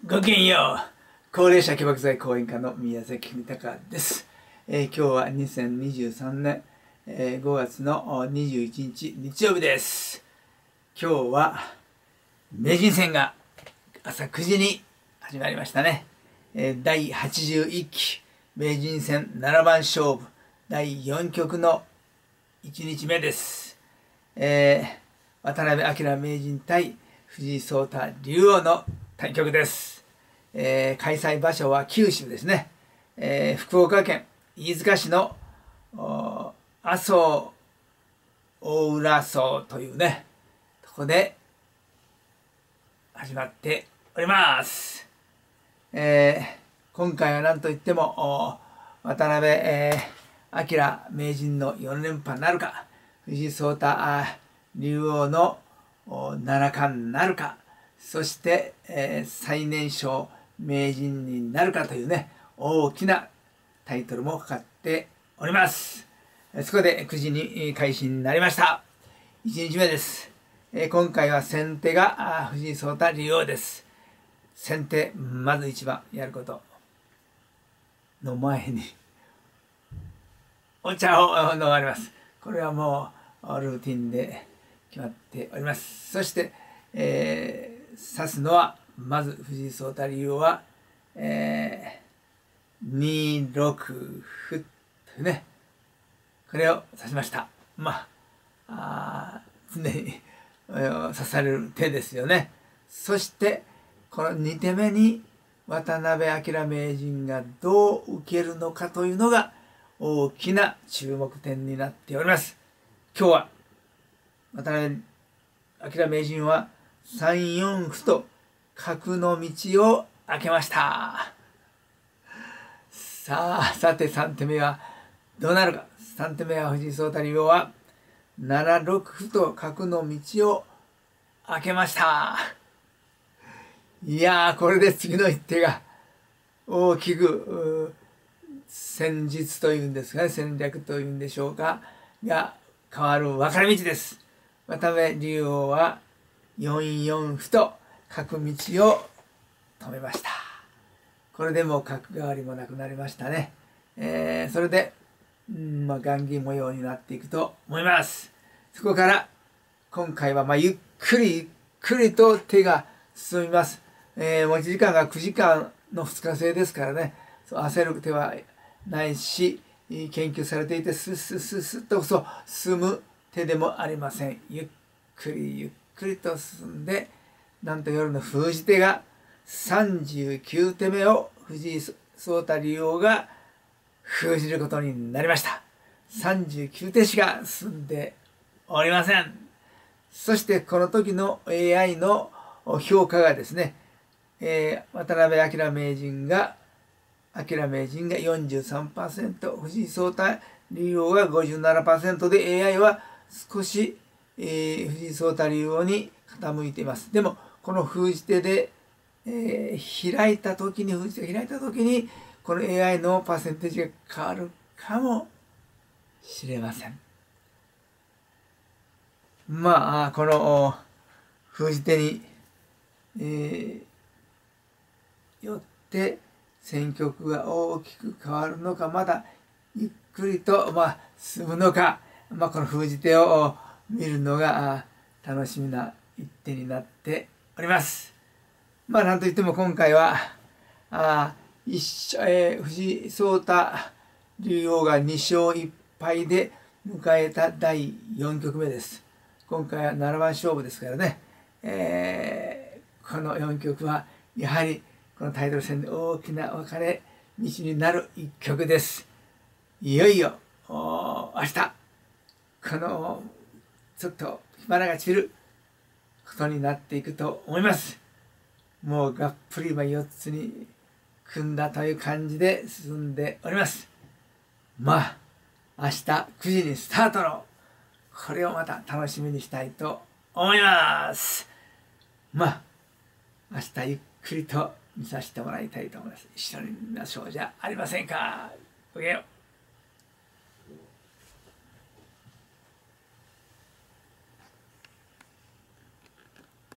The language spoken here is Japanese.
ごきげんよう。高齢者起爆剤講演家の宮崎文隆です。今日は2023年、5月の21日日曜日です。今日は名人戦が朝9時に始まりましたね。第81期名人戦7番勝負第4局の1日目です。渡辺明名人対藤井聡太竜王の対局です。開催場所は九州ですね。福岡県飯塚市の麻生大浦荘というね、とこで始まっております。今回は何といっても渡辺明名人の4連覇なるか、藤井聡太竜王の七冠なるか、そして、最年少名人になるかというね、大きなタイトルもかかっております。そこで9時に開始になりました。1日目です。今回は先手が藤井聡太竜王です。先手、まず一番やることの前にお茶を飲まれます。これはもうルーティンで決まっております。そして、指すのはまず藤井聡太竜王は、2六歩というね、これを指しました。常に指される手ですよね。そしてこの2手目に渡辺明名人がどう受けるのかというのが大きな注目点になっております。今日は渡辺明名人は3四歩と角の道を開けました。さて3手目はどうなるか。3手目は藤井聡太竜王は7六歩と角の道を開けました。いやー、これで次の一手が大きく戦術というんですかね、戦略というんでしょうかが変わる分かれ道です。渡辺竜王は4四歩と角道を止めました。これでもう角換わりもなくなりましたね。それで、雁木模様になっていくと思います。そこから今回はゆっくりと手が進みます。持ち時間が9時間の2日制ですからね、焦る手はないし、研究されていてスッと進む手でもありません。ゆっくりと進んで、なんと夜の封じ手が39手目を藤井聡太竜王が封じることになりました。39手しか進んでおりません。そしてこの時の AI の評価がですね、渡辺明名人が43%、藤井聡太竜王が 57% で AI は少し、藤井聡太竜王に傾いています。でもこの封じ手で、開いた時にこの AI のパーセンテージが変わるかもしれません。この封じ手に、よって戦局が大きく変わるのか、まだゆっくりと進むのか、この封じ手を見るのが楽しみな一手になっております。なんといっても今回は藤井聡太竜王が2勝1敗で迎えた第4局目です。今回は7番勝負ですからね、この4局はやはりこのタイトル戦で大きな分かれ道になる1局です。いよいよ明日このちょっと火花が散ることになっていくと思います。もうがっぷり4つに組んだという感じで進んでおります。明日9時にスタートのこれをまた楽しみにしたいと思います。明日ゆっくりと見させてもらいたいと思います。一緒に見ましょうじゃありませんか。ごきげんよう。